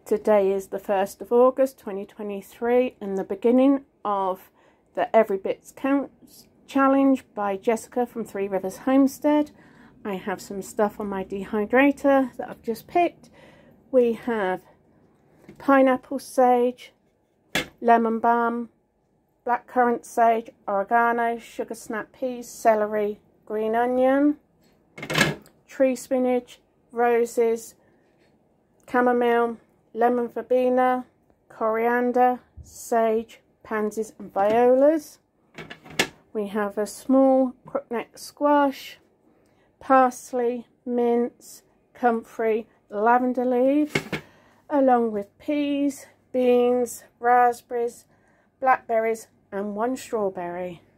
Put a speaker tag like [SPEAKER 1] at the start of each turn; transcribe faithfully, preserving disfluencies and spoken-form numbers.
[SPEAKER 1] Today is the first of August twenty twenty-three and the beginning of the Every Bits Counts challenge by Jessica from Three Rivers Homestead. I have some stuff on my dehydrator that I've just picked. We have pineapple sage, lemon balm, blackcurrant sage, oregano, sugar snap peas, celery, green onion, tree spinach, roses, chamomile, lemon verbena, coriander, sage, pansies and violas. We have a small crookneck squash, parsley, mince, comfrey, lavender leaves, along with peas, beans, raspberries, blackberries and one strawberry.